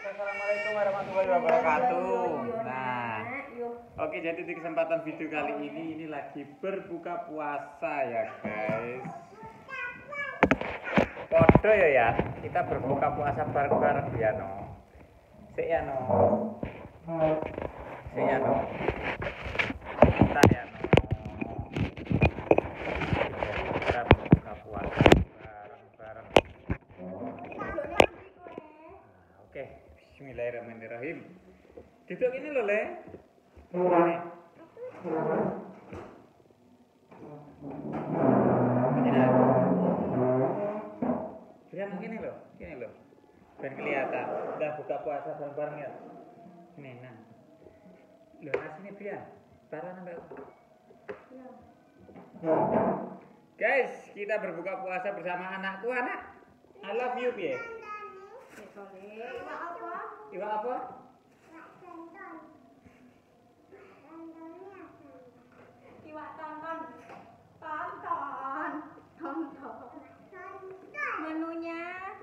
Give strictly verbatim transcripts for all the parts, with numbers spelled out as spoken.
Assalamualaikum warahmatullahi wabarakatuh. Nah, oke, jadi di kesempatan video kali ini ini lagi berbuka puasa ya guys. Kode ya ya, kita berbuka puasa bareng-bareng ya no. Sik ya no. Sik ya no. Kita ya no. Kita berbuka puasa bareng-bareng. Oke, bismillahirrahmanirrahim. Duduk ini loh le. Ini. Lihat gini loh, gini loh. Biar kelihatan. Udah buka puasa bareng-bareng ya. Ini nah. Loh nasinya biar. Taruh nambah. Guys, kita berbuka puasa bersama anakku anak. I love you Pie. Iwak apa? Iwak apa? Iwak tonton. Tonton. Tonton. Menunya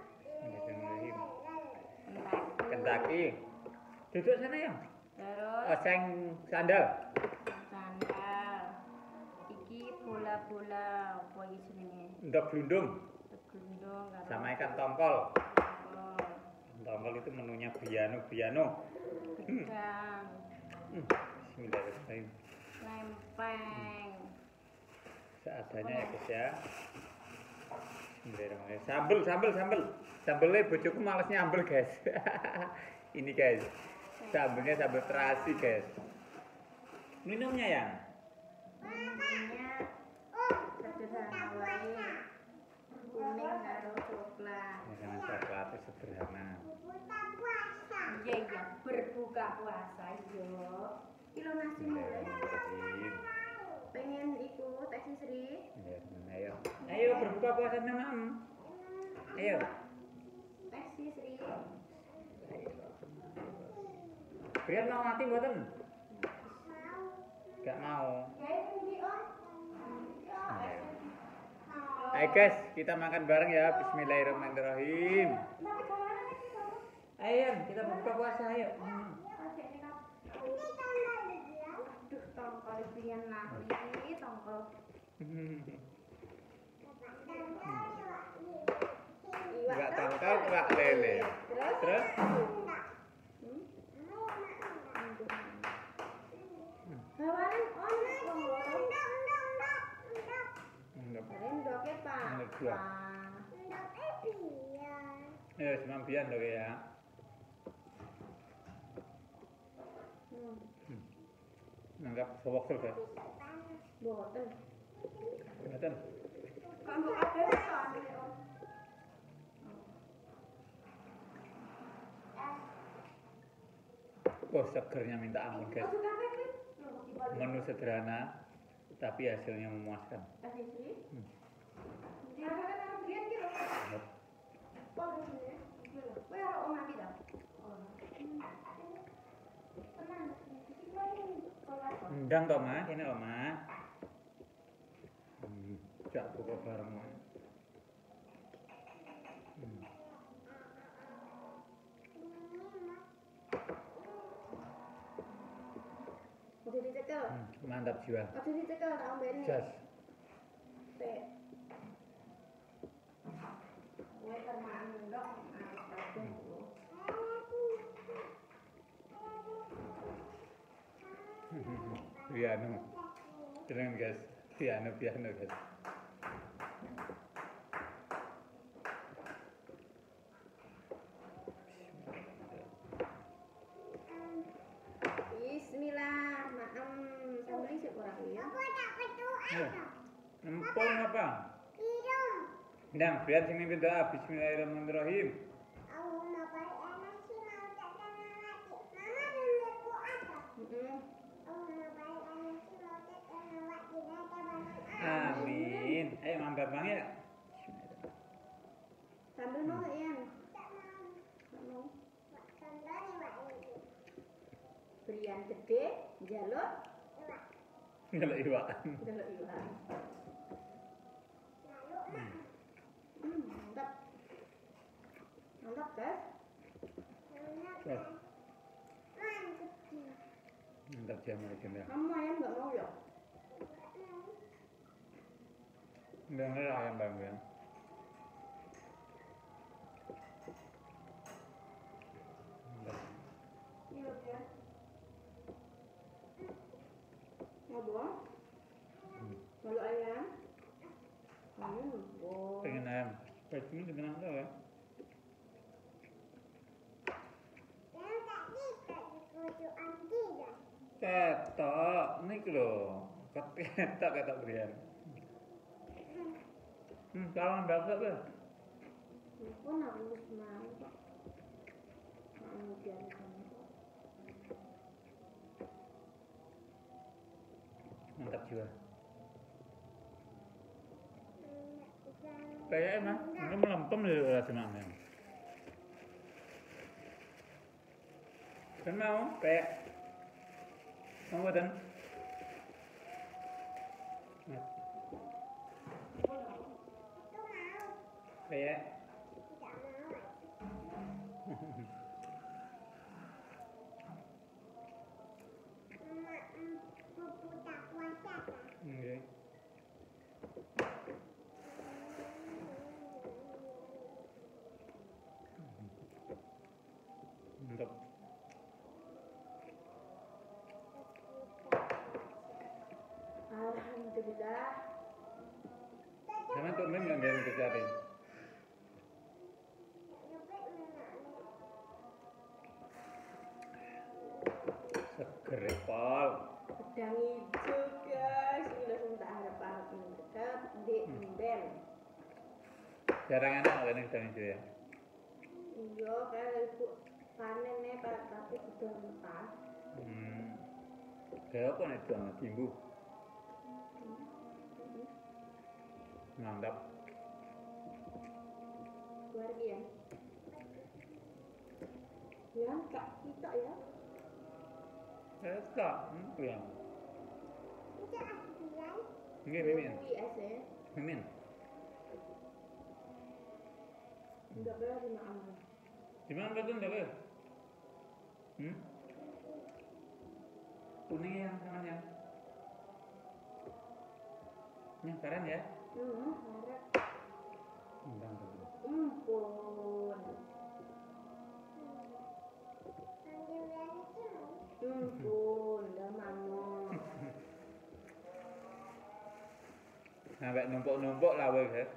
Kentucky. Duduk sana ya. terus Oseng sandal. sandal. Iki bola-bola apa iki jenenge? Ndok glundung. Gendong karo Sama ikan tongkol. tongkol. Tongkol itu menunya biano biano. Gedang. Hmm. Bismillahirrahmanirrahim. Lempeng. Seadanya ya guys ya. Bismillahirrahmanirrahim. Sambel sambel sambel. Sambelnya bojoku males nyambel guys. Ini guys. Sambelnya sambel terasi guys. Minumnya ya. Minumnya sederhana wae. Kuning karo coklat. Ya, jangan coklatnya sederhana. Iya iya berbuka puasa yo. Kilo nasi mulai. Bismillahirrahmanirrahim. Pengen ikut tes Sri. Ya, ayo. Ayo berbuka puasa sama Mam. Ayo. Tes Sri. Brian mau mati mboten? Gak mau. Ayo guys, kita makan bareng ya. Bismillahirrahmanirrahim. Ayo, kita berbuka puasa ayo. Hmm. Aduh tongkol pian nali tongkol. Iwak tongkol, iwak lele. Terus? Terus? Bawalan on Ndok. Rendoke Pak. Ndok dua. Ayo, semam bian loh ya. Nanggap sewok guys. Boten. Kelihatan. Kan kok ada kan. Wah, segernya minta ampun guys. Menu sederhana, tapi hasilnya memuaskan. Hmm. Endang toh Ma, ini loh Ma. Hmm, jak buka bareng Ma. Hmm. Ojo dicekel. Hmm, mantap jiwa. Ojo dicekel tak ombeni. Jas. Sik. Kowe termaan ndok harus kabeh. Piano. Keren guys. Piano piano guys. Bismillah, maem sambel sik ora kuwi ya. Ayo. Nempel apa? Ndang, biar sing mimpin doa. Bismillahirrahmanirrahim. Heeh. Amin. Ayo mampir bang ya. Sambel mau gak ya? Gak mau. Berian gede, jaluk, Ngelak iwak. jaluk iwak. Hmm, mantap. Mantap, guys. Wah. Mantap jam lagi ya. Kamu ayam nggak mau ya? Enggak enggak ayam bang ya. Iya ya. Mau buang? Mau ayam? Ayam buang. Pengen ayam. Bajunya dengan apa ya? Ketok, nih lho. Ketok ketok berian. Hmm, kawan bapak ya. Aku nangis mau kok. Mau biarkan. Mantap jiwa. Kayak emang, ini melempem dari rasanya. Kan mau, kayak mau dan kayak Oke. Mantap. Alhamdulillah. Sama tuh men nggak ada kecarin. Seger pol. Pedang hijau guys, ini langsung tak harap-harap mendekat di Inden. Jarang enak kan yang sedang hijau ya. Iya, kayak ibu panen nih, Pak, tapi sudah mentah. Hmm. Kayak apa nih tuh timbu? Mantap. Keluar dia. Ya, kak kita ya. Enak, hmm, ya. Ini mimin, Kui ase. mimin. Enggak boleh dimakan. Di mana betul enggak boleh? Hmm? Kuning yang tengahnya. Yang keren ya? Hmm, harap. Bang, bang. Empun. Empun, dah mano. Sampai numpuk-numpuk lah weh. Heeh.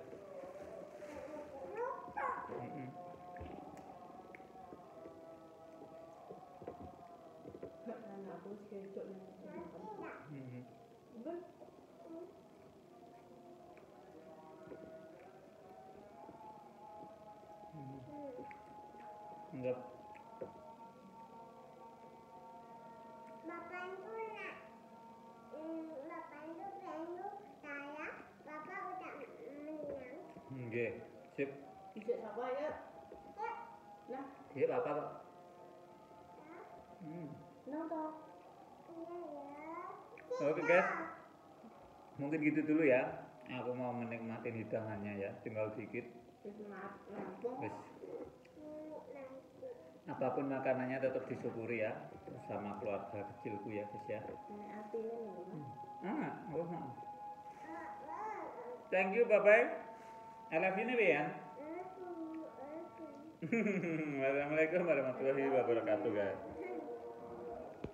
Anak aku sekejap nih. Heeh. Ben. Enggak. Bapak itu nak, hmm, bapak itu pengen saya, bapak udah menang. Nggih, sip. Bisa siapa ya? Ya, Nah, Iya, apa kok? Hmm. nah toh. iya ya. Oke guys, mungkin gitu dulu ya. Aku mau menikmati hidangannya ya, tinggal dikit. Terus maaf, lampung. Wes, Hmm, nanti. apapun makanannya tetap disyukuri ya, sama keluarga kecilku ya guys ya. Ini artinya nih. Ah, oh, oh. Ah, ah, Thank you, bye bye. I love you nih ya. ah, ah, ah. Wassalamualaikum warahmatullahi wabarakatuh guys.